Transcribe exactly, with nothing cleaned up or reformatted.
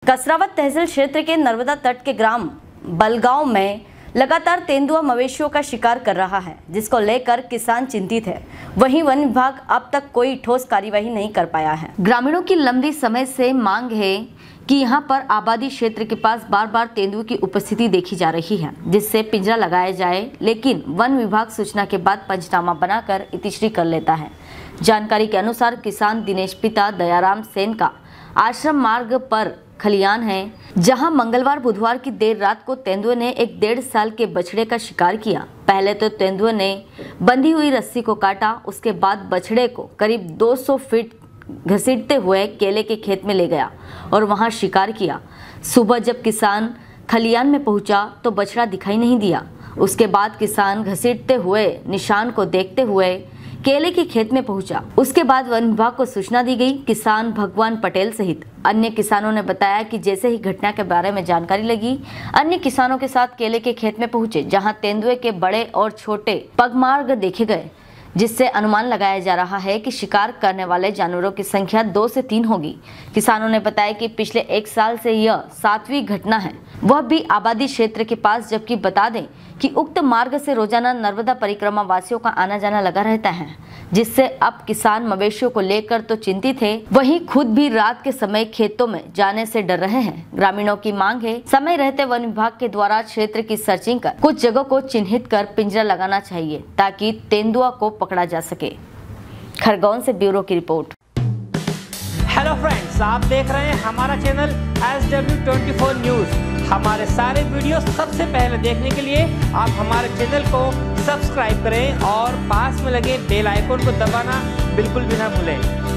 कसरावत तहसील क्षेत्र के नर्मदा तट के ग्राम बलगांव में लगातार तेंदुआ मवेशियों का शिकार कर रहा है, जिसको लेकर किसान चिंतित है। वहीं वन विभाग अब तक कोई ठोस कार्यवाही नहीं कर पाया है। ग्रामीणों की लंबी समय से मांग है कि यहां पर आबादी क्षेत्र के पास बार बार तेंदुए की उपस्थिति देखी जा रही है, जिससे पिंजरा लगाया जाए, लेकिन वन विभाग सूचना के बाद पंचनामा बनाकर इतिश्री कर लेता है। जानकारी के अनुसार किसान दिनेश पिता दयाराम सेन का आश्रम मार्ग पर खलियान है, जहां मंगलवार बुधवार की देर रात को तेंदुए ने एक डेढ़ साल के बछड़े का शिकार किया। पहले तो तेंदुए ने बंधी हुई रस्सी को काटा, उसके बाद बछड़े को करीब दो सौ फीट घसीटते हुए केले के खेत में ले गया और वहां शिकार किया। सुबह जब किसान खलियान में पहुंचा तो बछड़ा दिखाई नहीं दिया। उसके बाद किसान घसीटते हुए निशान को देखते हुए केले के खेत में पहुंचा। उसके बाद वन विभाग को सूचना दी गई। किसान भगवान पटेल सहित अन्य किसानों ने बताया कि जैसे ही घटना के बारे में जानकारी लगी, अन्य किसानों के साथ केले के खेत में पहुंचे, जहां तेंदुए के बड़े और छोटे पगमार्ग देखे गए, जिससे अनुमान लगाया जा रहा है कि शिकार करने वाले जानवरों की संख्या दो से तीन होगी। किसानों ने बताया कि पिछले एक साल से यह सातवीं घटना है, वह भी आबादी क्षेत्र के पास, जबकि बता दें कि उक्त मार्ग से रोजाना नर्मदा परिक्रमा वासियों का आना जाना लगा रहता है, जिससे अब किसान मवेशियों को लेकर तो चिंतित है, वहीं खुद भी रात के समय खेतों में जाने से डर रहे हैं। ग्रामीणों की मांग है समय रहते वन विभाग के द्वारा क्षेत्र की सर्चिंग कर कुछ जगहों को चिन्हित कर पिंजरा लगाना चाहिए, ताकि तेंदुआ को पकड़ा जा सके। खरगोन से ब्यूरो की रिपोर्ट। हेलो फ्रेंड्स, आप देख रहे हैं हमारा channel S W twenty four news. हमारे सारे वीडियो सबसे पहले देखने के लिए आप हमारे चैनल को सब्सक्राइब करें और पास में लगे बेल आइकन को दबाना बिल्कुल भी ना भूलें।